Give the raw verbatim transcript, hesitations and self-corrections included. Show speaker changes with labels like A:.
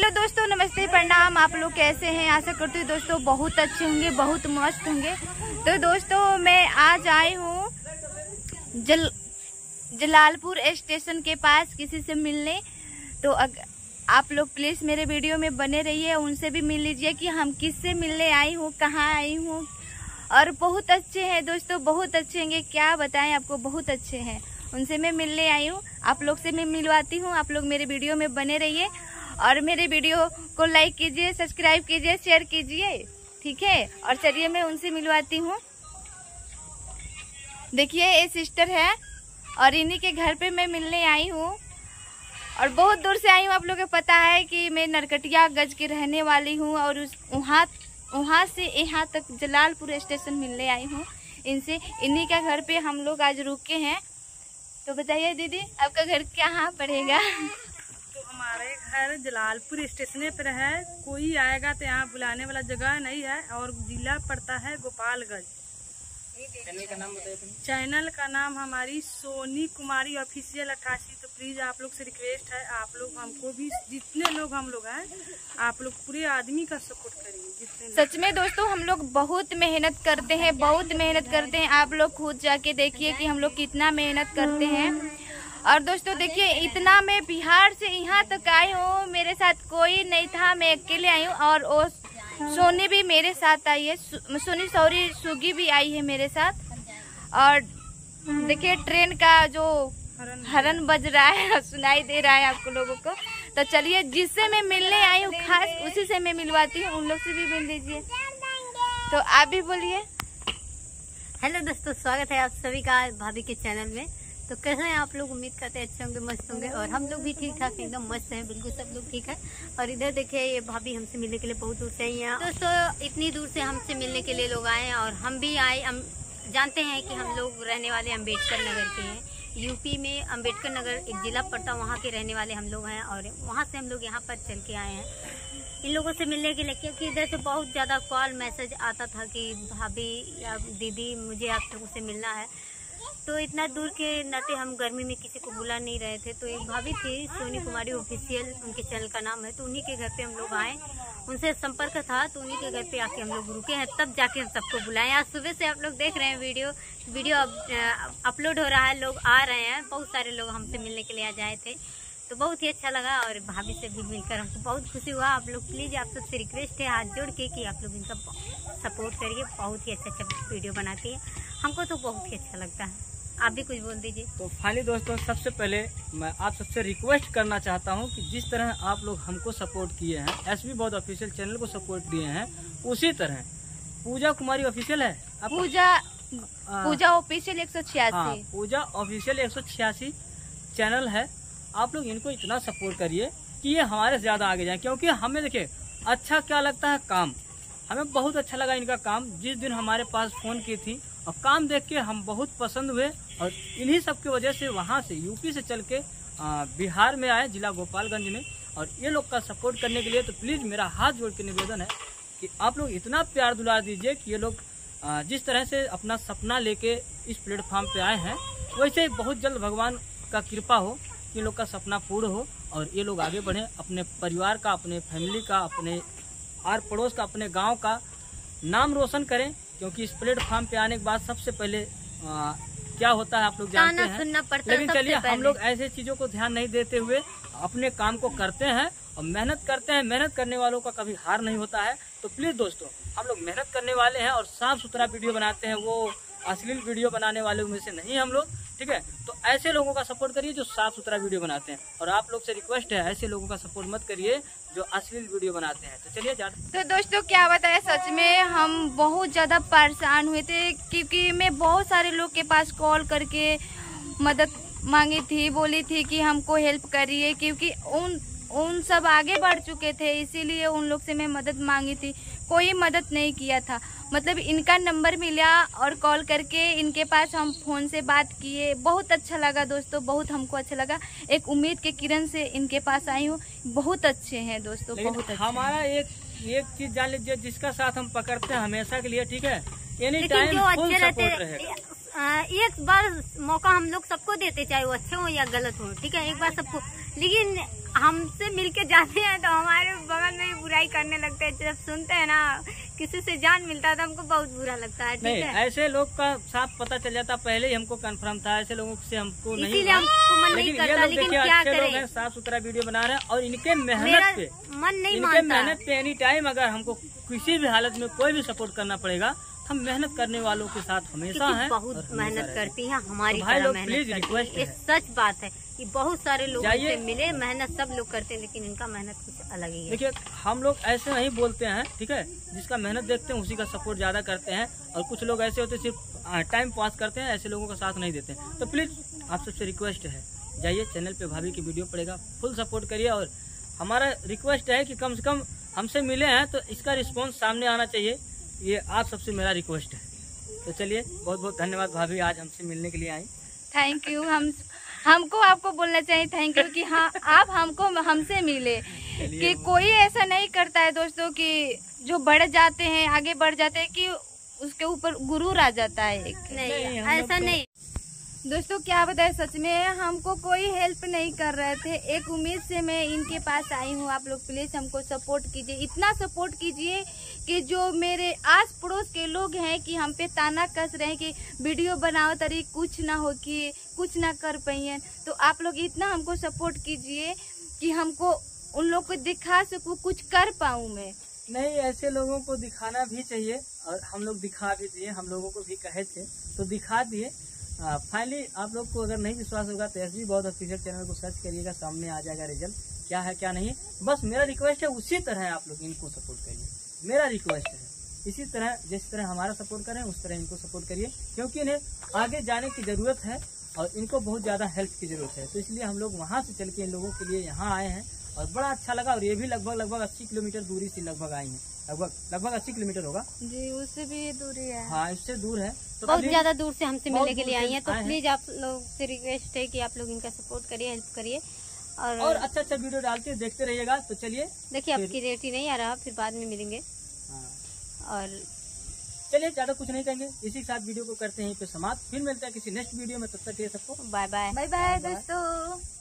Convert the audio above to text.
A: Hello दोस्तों, नमस्ते, प्रणाम। आप लोग कैसे हैं? आशा करती हूँ दोस्तों बहुत अच्छे होंगे, बहुत मस्त होंगे। तो दोस्तों मैं आज आई हूँ जल जलालपुर स्टेशन के पास किसी से मिलने। तो अग, आप लोग प्लीज मेरे वीडियो में बने रहिए, उनसे भी मिल लीजिए कि हम किससे मिलने आई हूँ, कहाँ आई हूँ। और बहुत अच्छे हैं दोस्तों, बहुत अच्छे होंगे, क्या बताएं आपको, बहुत अच्छे हैं। उनसे मैं मिलने आई हूँ, आप लोग से मैं मिलवाती हूँ। आप लोग मेरे वीडियो में बने रहिए और मेरे वीडियो को लाइक कीजिए, सब्सक्राइब कीजिए, शेयर कीजिए, ठीक है। और चलिए मैं उनसे मिलवाती हूँ। देखिए ये सिस्टर है और इन्हीं के घर पे मैं मिलने आई हूँ और बहुत दूर से आई हूँ। आप लोगों को पता है कि मैं नरकटियागंज की रहने वाली हूँ और उस वहाँ वहाँ से यहाँ तक जलालपुर स्टेशन मिलने आई हूँ इनसे। इन्हीं का घर पे हम लोग आज रुके हैं। तो बताइए दीदी, आपका घर कहाँ पड़ेगा?
B: तो हमारे घर जलालपुर स्टेशन पर है। कोई आएगा तो यहाँ बुलाने वाला जगह नहीं है और जिला पड़ता है गोपालगंज। चैनल का नाम बताइए। चैनल का नाम हमारी सोनी कुमारी ऑफिशियल अट्ठासी। तो प्लीज आप लोग से रिक्वेस्ट है, आप लोग हमको भी, जितने लोग हम लोग हैं, आप लोग पूरे आदमी का सपोर्ट करिए। जितने
A: सच में दोस्तों हम लोग बहुत मेहनत करते हैं, बहुत मेहनत करते हैं। आप लोग खुद जाके देखिए कि हम लोग कितना मेहनत करते हैं। और दोस्तों देखिए, इतना मैं बिहार से यहाँ तक आई हूँ, मेरे साथ कोई नहीं था, मैं अकेले आई हूँ। और वो सोनी भी मेरे साथ आई है, सोनी सॉरी सुगी भी आई है मेरे साथ। और देखिए ट्रेन का जो हरन बज रहा है सुनाई दे रहा है आपको लोगों को। तो चलिए जिससे मैं मिलने आई हूँ खास उसी से मैं मिलवाती हूँ, उन लोग से भी मिल लीजिए। तो आप भी बोलिए।
C: हेलो दोस्तों, स्वागत है आप सभी का भाभी के चैनल में। तो कैसे हैं आप लोग? उम्मीद करते हैं अच्छे होंगे, मस्त होंगे। और हम लोग भी ठीक ठाक एकदम मस्त हैं, बिल्कुल सब लोग ठीक है। और इधर देखिए ये भाभी हमसे मिलने के लिए बहुत दूर से आई हैं। दोस्तों इतनी दूर से हमसे मिलने के लिए लोग आए हैं और हम भी आए। हम जानते हैं कि हम लोग रहने वाले अम्बेडकर नगर के हैं। यूपी में अम्बेडकर नगर एक जिला पड़ता, वहाँ के रहने वाले हम लोग हैं। और वहाँ से हम लोग यहाँ पर चल के आए हैं इन लोगों से मिलने के लिए, क्योंकि इधर से बहुत ज़्यादा कॉल मैसेज आता था कि भाभी या दीदी मुझे आप लोगों से मिलना है। तो इतना दूर के नाते हम गर्मी में किसी को बुला नहीं रहे थे। तो एक भाभी थी सोनी कुमारी ऑफिशियल, उनके चैनल का नाम है। तो उन्हीं के घर पे हम लोग आए, उनसे संपर्क था तो उन्हीं के घर पे आके हम लोग रुके हैं, तब जाके हम सबको बुलाएं। आज सुबह से आप लोग देख रहे हैं वीडियो वीडियो अपलोड हो रहा है, लोग आ रहे हैं, बहुत सारे लोग हमसे मिलने के लिए आ जाए थे। तो बहुत ही अच्छा लगा और भाभी से भी मिलकर हमको बहुत खुशी हुआ। आप लोग प्लीज़, आप सबसे रिक्वेस्ट है हाथ जोड़ के कि आप लोग इनका सपोर्ट करिए। बहुत ही अच्छा अच्छा वीडियो बनाती है, हमको तो बहुत ही अच्छा लगता है। आप भी कुछ बोल दीजिए।
D: तो फाइनली दोस्तों, सबसे पहले मैं आप सबसे रिक्वेस्ट करना चाहता हूं कि जिस तरह आप लोग हमको सपोर्ट किए हैं, एसबी बौद्ध ऑफिशियल चैनल को सपोर्ट दिए हैं, उसी तरह पूजा कुमारी ऑफिशियल है,
A: पूजा पूजा ऑफिशियल एक सौ छियासी
D: पूजा ऑफिशियल एक सौ छियासी चैनल है। आप लोग इनको इतना सपोर्ट करिए कि ये हमारे से ज्यादा आगे जाए। क्योंकि हमें देखिए अच्छा क्या लगता है, काम। हमें बहुत अच्छा लगा इनका काम। जिस दिन हमारे पास फोन की थी और काम देख के हम बहुत पसंद हुए और इन्हीं सब की वजह से वहाँ से यूपी से चल के बिहार में आए, जिला गोपालगंज में। और ये लोग का सपोर्ट करने के लिए तो प्लीज मेरा हाथ जोड़ के निवेदन है कि आप लोग इतना प्यार दुलार दीजिए कि ये लोग जिस तरह से अपना सपना लेके इस प्लेटफॉर्म पे आए हैं, वैसे बहुत जल्द भगवान का कृपा हो, ये लोग का सपना पूर्ण हो और ये लोग आगे बढ़े, अपने परिवार का, अपने फैमिली का, अपने आर पड़ोस का, अपने गांव का नाम रोशन करें। क्योंकि इस प्लेटफॉर्म पे आने के बाद सबसे पहले आ, क्या होता है आप लोग जानते हैं,
C: सुनना पड़ता
D: लेकिन चलिए हम लोग ऐसे चीजों को ध्यान नहीं देते हुए अपने काम को करते हैं और मेहनत करते हैं। मेहनत करने वालों का कभी हार नहीं होता है। तो प्लीज दोस्तों, हम लोग मेहनत करने वाले हैं और साफ सुथरा वीडियो बनाते हैं, वो अश्लील वीडियो बनाने वाले में से नहीं हम लोग, ठीक है। तो ऐसे लोगों का सपोर्ट करिए जो साफ सुथरा वीडियो बनाते हैं। और आप लोग से रिक्वेस्ट है, ऐसे लोगों का सपोर्ट मत करिए जो अश्लील वीडियो बनाते हैं। तो चलिए जाते।
A: तो दोस्तों क्या बताया, सच में हम बहुत ज्यादा परेशान हुए थे, क्योंकि मैं बहुत सारे लोग के पास कॉल करके मदद मांगी थी, बोली थी कि हमको हेल्प करिए, क्योंकि उन उन सब आगे बढ़ चुके थे, इसीलिए उन लोग से मैं मदद मांगी थी। कोई मदद नहीं किया था। मतलब इनका नंबर मिला और कॉल करके इनके पास हम फोन से बात किए। बहुत अच्छा लगा दोस्तों, बहुत हमको अच्छा लगा। एक उम्मीद के किरण से इनके पास आई हूँ। बहुत अच्छे हैं दोस्तों, बहुत अच्छे।
D: हमारा एक एक चीज जान लीजिए, जिसका साथ हम पकड़ते हैं हमेशा के लिए, ठीक है, एनी टाइम फुल सपोर्ट रहेगा।
C: एक बार मौका हम लोग सबको देते, चाहे वो अच्छे हो या गलत हो, ठीक है, एक बार सबको। लेकिन हमसे मिलके जाते हैं तो हमारे करने लगते हैं। जब सुनते हैं ना किसी से जान मिलता है तो हमको बहुत बुरा लगता है। ठीक
D: नहीं,
C: है,
D: ऐसे लोग का साफ पता चल जाता, पहले ही हमको कंफर्म था, ऐसे लोगों से हमको नहीं
C: इसीलिए हमको मन नहीं
D: लेकिन ये
C: करता,
D: लोग
C: लेकिन
D: देखिए
C: क्या
D: अच्छे लोग
C: करें,
D: हैं, साफ सुथरा वीडियो बना रहे हैं और इनके
C: मेरा
D: मेहनत पे
C: मन नहीं
D: इनके
C: मानता।
D: मेहनत पे एनी टाइम अगर हमको किसी भी हालत में कोई भी सपोर्ट करना पड़ेगा, हम मेहनत करने वालों के साथ हमेशा
C: क्योंकि
D: हैं,
C: बहुत
D: और हमेशा
C: मेहनत
D: रहेंगे।
C: करती हैं, हमारी
D: तो भाई
C: तरह
D: लोग
C: मेहनत
D: प्लीज
C: करती
D: रिक्वेस्ट
C: हैं। ये
D: है,
C: सच बात है कि बहुत सारे लोग
D: जाइए।
C: से मिले, मेहनत सब लोग करते हैं, लेकिन इनका मेहनत कुछ अलग ही है।
D: देखिए हम लोग ऐसे नहीं बोलते हैं, ठीक है, जिसका मेहनत देखते हैं उसी का सपोर्ट ज्यादा करते हैं, और कुछ लोग ऐसे होते हैं सिर्फ टाइम पास करते हैं, ऐसे लोगों का साथ नहीं देते। तो प्लीज आप सबसे रिक्वेस्ट है, जाइए चैनल पे भाभी की वीडियो पड़ेगा, फुल सपोर्ट करिए, और हमारा रिक्वेस्ट है कि कम से कम हमसे मिले हैं तो इसका रिस्पॉन्स सामने आना चाहिए, ये आप सबसे मेरा रिक्वेस्ट है। तो चलिए, बहुत बहुत धन्यवाद भाभी, आज हमसे मिलने के लिए आई।
A: Thank you. हम हमको आपको बोलना चाहिए थैंक यू कि हाँ आप हमको हमसे मिले, कि कोई ऐसा नहीं करता है दोस्तों कि जो बढ़ जाते हैं, आगे बढ़ जाते हैं, कि उसके ऊपर गुरूर आ जाता है एक।
C: नहीं,
D: नहीं, हम
C: ऐसा
D: लोग तो-
C: नहीं।
A: दोस्तों क्या बताए, सच में हमको कोई हेल्प नहीं कर रहे थे, एक उम्मीद से मैं इनके पास आई हूँ। आप लोग प्लीज हमको सपोर्ट कीजिए, इतना सपोर्ट कीजिए कि जो मेरे आस पड़ोस के लोग हैं कि हम पे ताना कस रहे हैं कि वीडियो बनाओ तरी कुछ ना हो, कि कुछ ना कर पाइए, तो आप लोग इतना हमको सपोर्ट कीजिए कि हमको उन लोग को दिखा सकूं, कुछ कर पाऊं मैं।
D: नहीं, ऐसे लोगों को दिखाना भी चाहिए, और हम लोग दिखा भी दिए, हम लोगों को भी कहे थे तो दिखा दिए। फाइनली आप लोग को अगर नहीं विश्वास होगा तो एस बी बहुत ऑफिशियल चैनल को सर्च करिएगा, सामने आ जाएगा रिजल्ट क्या है क्या नहीं है। बस मेरा रिक्वेस्ट है उसी तरह आप लोग इनको सपोर्ट करिए, मेरा रिक्वेस्ट है इसी तरह, जिस तरह हमारा सपोर्ट करें उस तरह इनको सपोर्ट करिए, क्योंकि इन्हें आगे जाने की जरूरत है और इनको बहुत ज्यादा हेल्प की जरूरत है। तो इसलिए हम लोग वहाँ से चल के इन लोगों के लिए यहाँ आए हैं, और बड़ा अच्छा लगा। और ये भी लगभग लगभग अस्सी किलोमीटर दूरी से लगभग आई हैं, लगभग लगभग अस्सी किलोमीटर होगा
A: जी, उससे भी दूरी है।
D: हाँ, इससे दूर है। तो
C: बहुत
D: प्लीज-
C: ज्यादा दूर से हमसे
D: बहुत
C: मिलने के लिए
D: दूर से
C: आई हैं, तो
D: आए हैं।
C: प्लीज आप लोग से रिक्वेस्ट है कि आप लोग इनका सपोर्ट करिए, हेल्प करिए। और,
D: और अच्छा अच्छा वीडियो डालते हैं, देखते रहिएगा। तो चलिए
C: देखिए
D: फिर-
C: आपकी रेट ही नहीं आ रहा, फिर बाद में मिलेंगे।
D: हाँ।
C: और
D: चलिए, ज्यादा कुछ नहीं कहेंगे, इसी के साथ वीडियो को करते हैं यहीं पे समाप्त। फिर मिलते हैं किसी नेक्स्ट वीडियो में, तब तक के लिए सबको
C: बाय बाय।
A: बाय बाय दोस्तों।